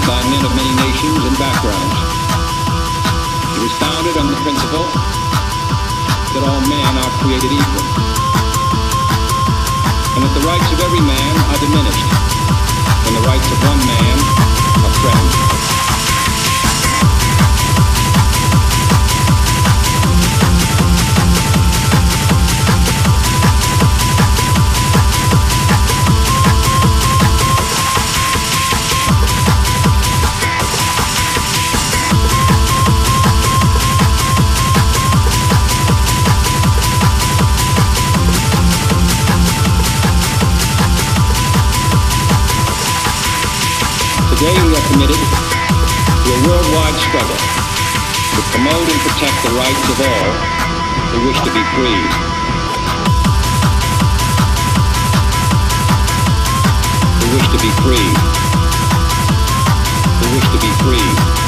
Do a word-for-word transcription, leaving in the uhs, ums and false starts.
by men of many nations and backgrounds. It was founded on the principle that all men are created equal, and that the rights of every man are diminished when the rights of one man are threatened. Today we are committed to a worldwide struggle to promote and protect the rights of all who wish to be free. Who wish to be free. Who wish to be free.